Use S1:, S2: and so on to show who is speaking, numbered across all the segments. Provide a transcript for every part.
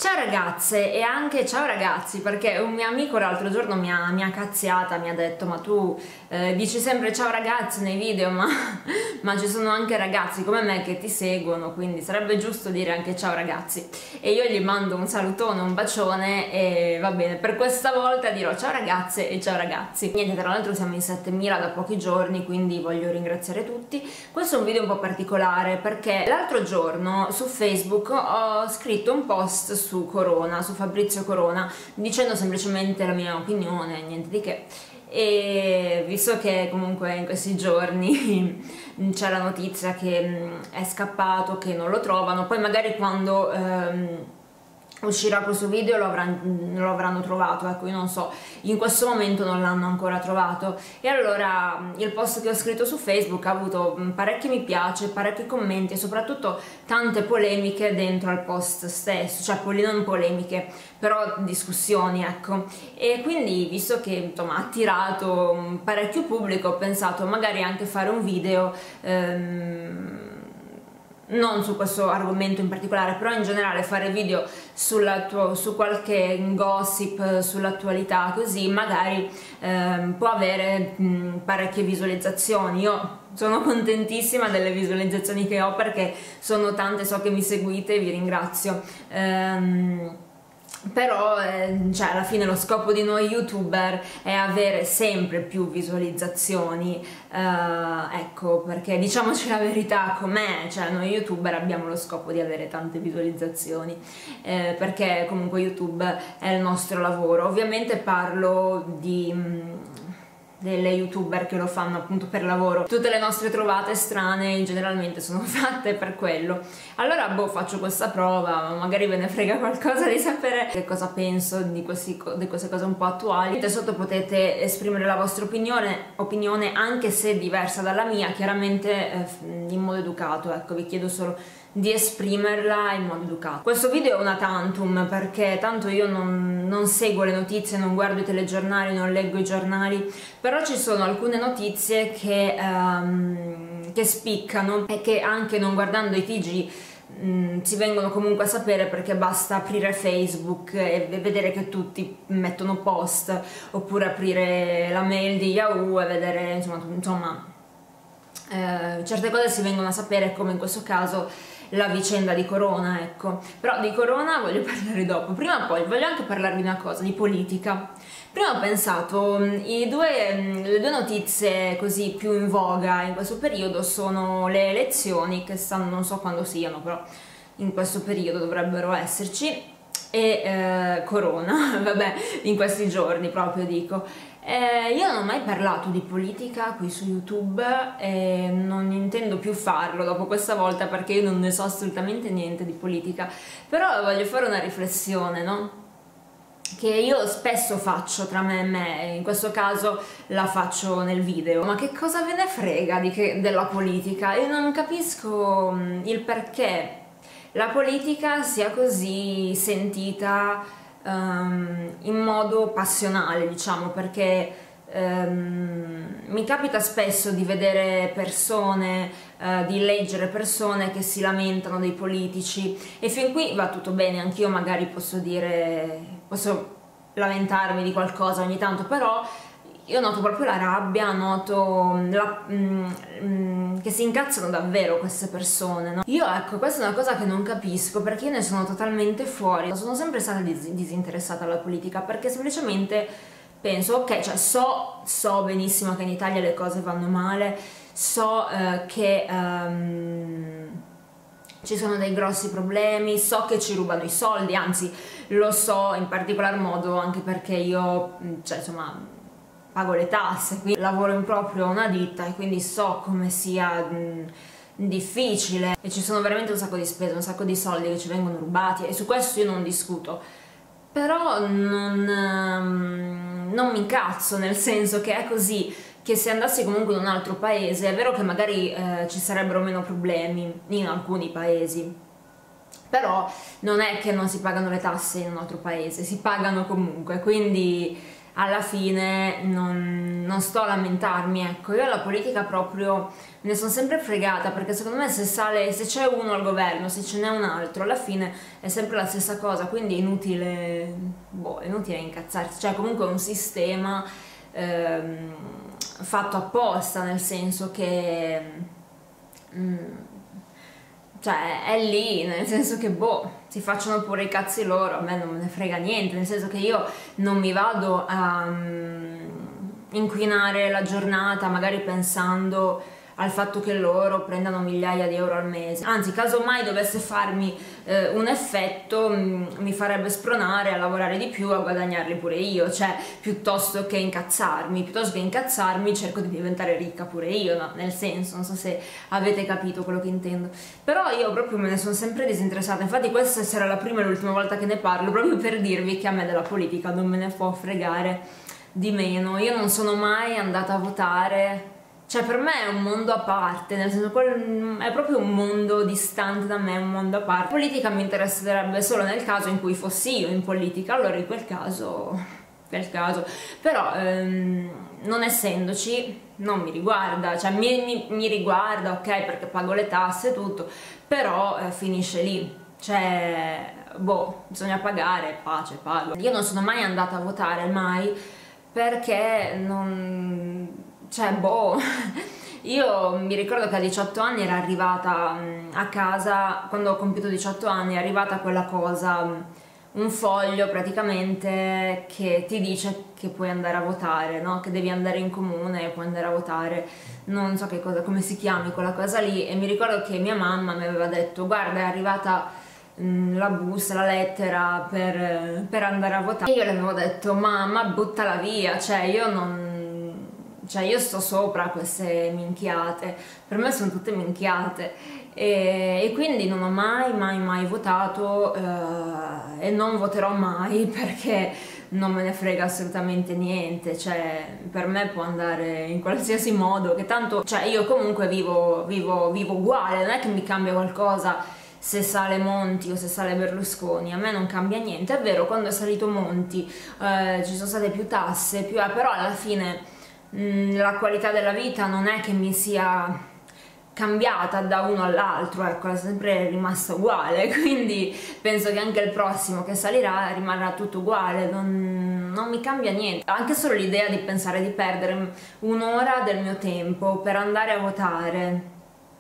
S1: Ciao ragazze e anche ciao ragazzi, perché un mio amico l'altro giorno mi ha cazziata, mi ha detto: ma tu dici sempre ciao ragazzi nei video, ma ci sono anche ragazzi come me che ti seguono, quindi sarebbe giusto dire anche ciao ragazzi. E io gli mando un salutone, un bacione e va bene, per questa volta dirò ciao ragazze e ciao ragazzi. Niente, tra l'altro siamo in 7000 da pochi giorni, quindi voglio ringraziare tutti. Questo è un video un po' particolare perché l'altro giorno su Facebook ho scritto un post su Corona, su Fabrizio Corona, dicendo semplicemente la mia opinione, niente di che. E visto che comunque in questi giorni c'è la notizia che è scappato, che non lo trovano, poi magari quando uscirà questo video lo avranno trovato, ecco, io non so, in questo momento non l'hanno ancora trovato. E allora il post che ho scritto su Facebook ha avuto parecchi mi piace, parecchi commenti e soprattutto tante polemiche dentro al post stesso, cioè non polemiche, però discussioni, ecco. E quindi, visto che insomma ha attirato parecchio pubblico, ho pensato magari anche fare un video non su questo argomento in particolare, però in generale fare video su qualche gossip sull'attualità, così magari può avere parecchie visualizzazioni. Io sono contentissima delle visualizzazioni che ho perché sono tante, so che mi seguite e vi ringrazio. Però cioè, alla fine lo scopo di noi youtuber è avere sempre più visualizzazioni, ecco, perché diciamoci la verità com'è, cioè noi youtuber abbiamo lo scopo di avere tante visualizzazioni, perché comunque YouTube è il nostro lavoro. Ovviamente parlo delle youtuber che lo fanno appunto per lavoro. Tutte le nostre trovate strane generalmente sono fatte per quello. Allora boh, faccio questa prova, magari ve ne frega qualcosa di sapere che cosa penso di queste cose un po' attuali. Sotto potete esprimere la vostra opinione anche se diversa dalla mia, chiaramente in modo educato, ecco, vi chiedo solo di esprimerla in modo educato. Questo video è una tantum perché tanto io non seguo le notizie, non guardo i telegiornali, non leggo i giornali, però ci sono alcune notizie che spiccano e che anche non guardando i TG si vengono comunque a sapere, perché basta aprire Facebook e vedere che tutti mettono post, oppure aprire la mail di Yahoo e vedere insomma certe cose si vengono a sapere, come in questo caso la vicenda di Corona, ecco. Però di Corona voglio parlare dopo. Prima poi voglio anche parlarvi di una cosa, di politica. Prima ho pensato, le due notizie così più in voga in questo periodo sono le elezioni, che stanno, non so quando siano, però in questo periodo dovrebbero esserci, e Corona, vabbè, in questi giorni proprio dico. Io non ho mai parlato di politica qui su YouTube e non intendo più farlo dopo questa volta, perché io non ne so assolutamente niente di politica, però voglio fare una riflessione, no? Che io spesso faccio tra me e me, in questo caso la faccio nel video. Ma che cosa ve ne frega della politica? Io non capisco il perché la politica sia così sentita in modo passionale, diciamo, perché mi capita spesso di vedere persone, di leggere persone che si lamentano dei politici, e fin qui va tutto bene, anch'io magari posso lamentarmi di qualcosa ogni tanto, però io noto proprio la rabbia, noto che si incazzano davvero queste persone, no? Io, ecco, questa è una cosa che non capisco, perché io ne sono totalmente fuori. Sono sempre stata disinteressata alla politica, perché semplicemente penso, ok, cioè so benissimo che in Italia le cose vanno male, so che ci sono dei grossi problemi, so che ci rubano i soldi, anzi lo so in particolar modo anche perché io, cioè insomma, pago le tasse, quindi lavoro in proprio a una ditta e quindi so come sia difficile, e ci sono veramente un sacco di spese, un sacco di soldi che ci vengono rubati, e su questo io non discuto. Però non mi incazzo, nel senso che è così, che se andassi comunque in un altro paese è vero che magari ci sarebbero meno problemi in alcuni paesi, però non è che non si pagano le tasse in un altro paese, si pagano comunque, quindi alla fine non sto a lamentarmi, ecco. Io alla politica proprio me ne sono sempre fregata, perché secondo me se c'è uno al governo, se ce n'è un altro, alla fine è sempre la stessa cosa, quindi è inutile, boh, è inutile incazzarsi, cioè comunque è un sistema fatto apposta, nel senso che cioè è lì, nel senso che boh, si facciano pure i cazzi loro, a me non me ne frega niente, nel senso che io non mi vado a inquinare la giornata magari pensando al fatto che loro prendano migliaia di euro al mese, anzi casomai dovesse farmi un effetto mi farebbe spronare a lavorare di più, a guadagnarli pure io, cioè piuttosto che incazzarmi cerco di diventare ricca pure io, no? Nel senso, non so se avete capito quello che intendo, però io proprio me ne sono sempre disinteressata, infatti questa sarà la prima e l'ultima volta che ne parlo, proprio per dirvi che a me della politica non me ne può fregare di meno. Io non sono mai andata a votare, cioè per me è un mondo a parte, nel senso è proprio un mondo distante da me, un mondo a parte. La politica mi interesserebbe solo nel caso in cui fossi io in politica, allora in quel caso, però non essendoci non mi riguarda, cioè mi riguarda, ok, perché pago le tasse e tutto, però finisce lì, cioè boh, bisogna pagare, pace, pago. Io non sono mai andata a votare, mai, perché non... cioè boh, io mi ricordo che a 18 anni era arrivata a casa, quando ho compiuto 18 anni è arrivata quella cosa, un foglio praticamente che ti dice che puoi andare a votare, no? Che devi andare in comune e puoi andare a votare, non so che cosa, come si chiami quella cosa lì, e mi ricordo che mia mamma mi aveva detto guarda è arrivata la busta, la lettera per andare a votare, e io le avevo detto mamma buttala via, cioè io sto sopra queste minchiate, per me sono tutte minchiate, e quindi non ho mai votato e non voterò mai perché non me ne frega assolutamente niente, cioè per me può andare in qualsiasi modo, che tanto, cioè io comunque vivo uguale, non è che mi cambia qualcosa se sale Monti o se sale Berlusconi, a me non cambia niente. È vero, quando è salito Monti ci sono state più tasse, però alla fine la qualità della vita non è che mi sia cambiata da uno all'altro, ecco, è sempre rimasta uguale, quindi penso che anche il prossimo che salirà rimarrà tutto uguale, non mi cambia niente. Anche solo l'idea di pensare di perdere un'ora del mio tempo per andare a votare,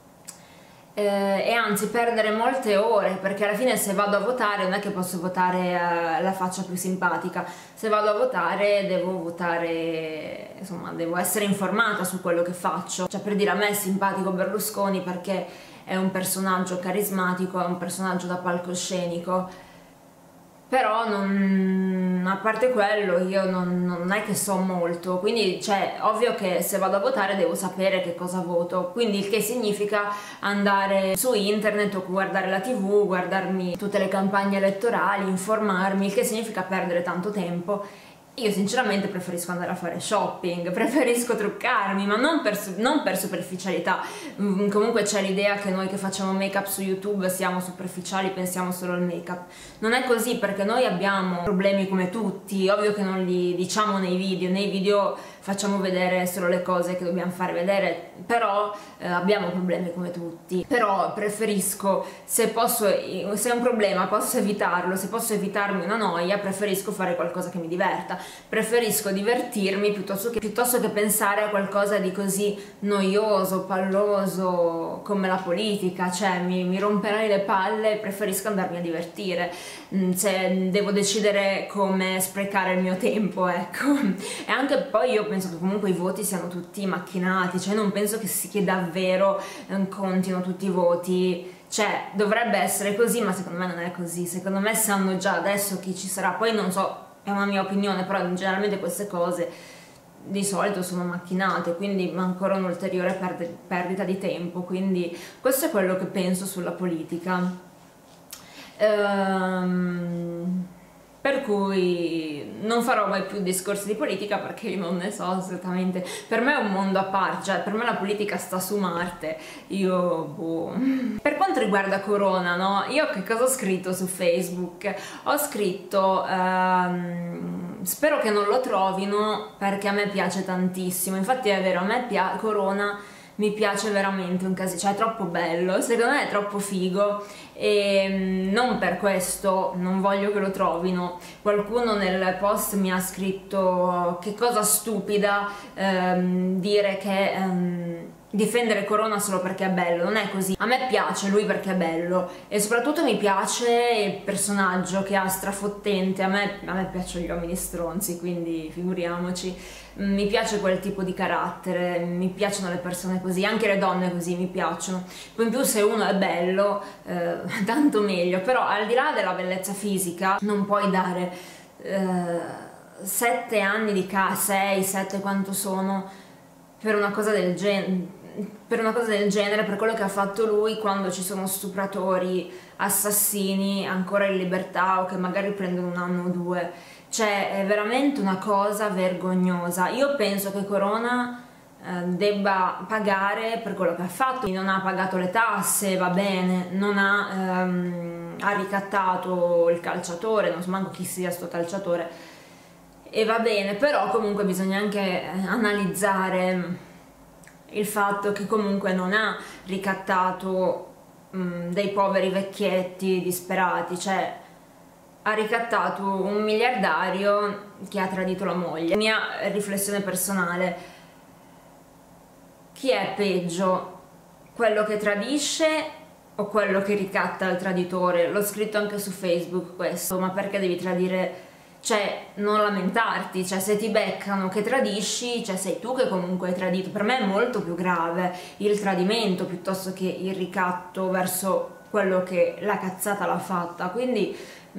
S1: e anzi perdere molte ore, perché alla fine se vado a votare non è che posso votare la faccia più simpatica, se vado a votare devo votare, insomma devo essere informata su quello che faccio, cioè per dire a me è simpatico Berlusconi perché è un personaggio carismatico, è un personaggio da palcoscenico, però a parte quello io non è che so molto, quindi cioè ovvio che se vado a votare devo sapere che cosa voto, quindi il che significa andare su internet o guardare la TV, guardarmi tutte le campagne elettorali, informarmi, il che significa perdere tanto tempo. Io sinceramente preferisco andare a fare shopping, preferisco truccarmi, ma non per superficialità. Comunque c'è l'idea che noi che facciamo make up su YouTube siamo superficiali, pensiamo solo al make up. Non è così, perché noi abbiamo problemi come tutti, ovvio che non li diciamo nei video facciamo vedere solo le cose che dobbiamo fare vedere, però abbiamo problemi come tutti. Però preferisco, se è un problema posso evitarlo, se posso evitarmi una noia, preferisco fare qualcosa che mi diverta, preferisco divertirmi piuttosto che pensare a qualcosa di così noioso, palloso come la politica, cioè mi romperai le palle, preferisco andarmi a divertire, se devo decidere come sprecare il mio tempo, ecco. E anche poi io penso che comunque i voti siano tutti macchinati, cioè non penso che davvero contino tutti i voti, cioè dovrebbe essere così, ma secondo me non è così, secondo me sanno già adesso chi ci sarà, poi non so, è una mia opinione, però generalmente queste cose di solito sono macchinate, quindi ancora un'ulteriore perdita di tempo, quindi questo è quello che penso sulla politica. per cui non farò mai più discorsi di politica perché io non ne so assolutamente. Per me è un mondo a parte, cioè per me la politica sta su Marte, io boh. Per quanto riguarda Corona, no? Io che cosa ho scritto su Facebook? Ho scritto spero che non lo trovino perché a me piace tantissimo, infatti è vero, a me Corona mi piace veramente un casino, cioè è troppo bello, secondo me è troppo figo e non per questo non voglio che lo trovino. Qualcuno nel post mi ha scritto che cosa stupida dire che difendere Corona solo perché è bello, non è così. A me piace lui perché è bello e soprattutto mi piace il personaggio che ha strafottente, a me piacciono gli uomini stronzi, quindi figuriamoci. Mi piace quel tipo di carattere, mi piacciono le persone così, anche le donne così mi piacciono. Poi in più se uno è bello, tanto meglio, però al di là della bellezza fisica non puoi dare 7 anni di 6, 7 quanto sono, per una cosa del genere. Per quello che ha fatto lui, quando ci sono stupratori, assassini ancora in libertà o che magari prendono 1 anno o 2, cioè è veramente una cosa vergognosa. Io penso che Corona debba pagare per quello che ha fatto, non ha pagato le tasse, va bene, non ha ricattato il calciatore, non so manco chi sia sto calciatore, e va bene, però comunque bisogna anche analizzare il fatto che comunque non ha ricattato dei poveri vecchietti disperati, cioè ha ricattato un miliardario che ha tradito la moglie. Mia riflessione personale: chi è peggio? Quello che tradisce o quello che ricatta il traditore? L'ho scritto anche su Facebook questo, ma perché devi tradire? Cioè, non lamentarti, cioè se ti beccano che tradisci, cioè sei tu che comunque hai tradito. Per me è molto più grave il tradimento piuttosto che il ricatto verso quello che la cazzata l'ha fatta. Quindi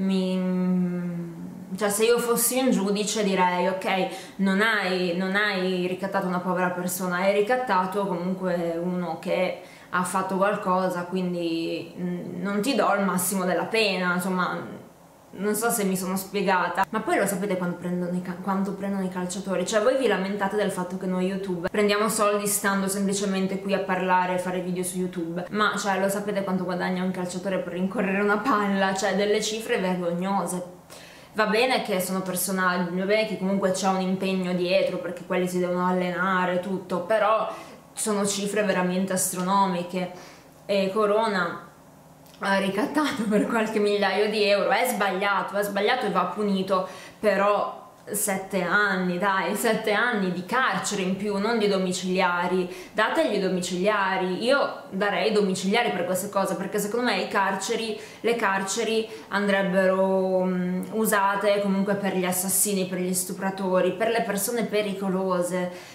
S1: cioè se io fossi un giudice direi ok, non hai ricattato una povera persona, hai ricattato comunque uno che ha fatto qualcosa, quindi non ti do il massimo della pena, insomma. Non so se mi sono spiegata, ma poi lo sapete quanto prendono i calciatori? Cioè voi vi lamentate del fatto che noi YouTube prendiamo soldi stando semplicemente qui a parlare e fare video su YouTube, ma cioè lo sapete quanto guadagna un calciatore per rincorrere una palla? Cioè delle cifre vergognose. Va bene che sono personaggi, va bene che comunque c'è un impegno dietro perché quelli si devono allenare tutto, però sono cifre veramente astronomiche e Corona ha ricattato per qualche migliaio di euro. È sbagliato e va punito, però 7 anni, dai, 7 anni di carcere in più, non di domiciliari. Dategli i domiciliari. Io darei domiciliari per queste cose, perché secondo me le carceri andrebbero usate comunque per gli assassini, per gli stupratori, per le persone pericolose.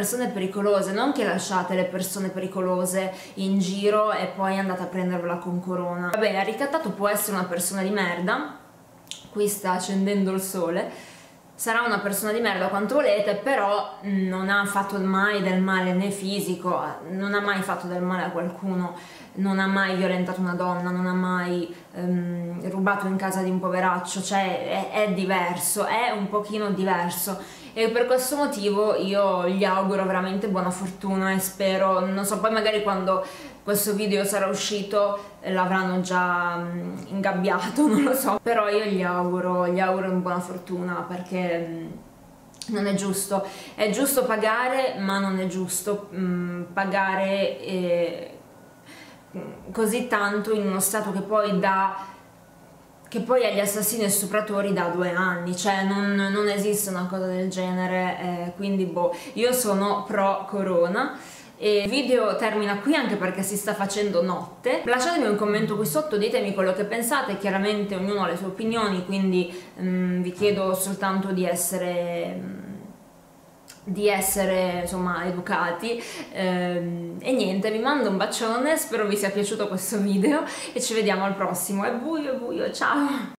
S1: Non che lasciate le persone pericolose in giro e poi andate a prendervela con Corona. Va bene, ha ricattato, può essere una persona di merda, qui sta accendendo il sole, sarà una persona di merda quanto volete, però non ha fatto mai del male né fisico, non ha mai fatto del male a qualcuno, non ha mai violentato una donna, non ha mai rubato in casa di un poveraccio, cioè è diverso, è un pochino diverso. E per questo motivo io gli auguro veramente buona fortuna e spero, non so, poi magari quando questo video sarà uscito l'avranno già ingabbiato, non lo so, però io gli auguro buona fortuna perché non è giusto pagare, ma non è giusto pagare così tanto in uno stato che poi agli assassini e stupratori dà 2 anni, cioè non esiste una cosa del genere, quindi boh, io sono pro Corona. E il video termina qui anche perché si sta facendo notte. Lasciatemi un commento qui sotto, ditemi quello che pensate, chiaramente ognuno ha le sue opinioni, quindi vi chiedo soltanto di essere insomma educati e niente, vi mando un bacione, spero vi sia piaciuto questo video e ci vediamo al prossimo. È buio, ciao!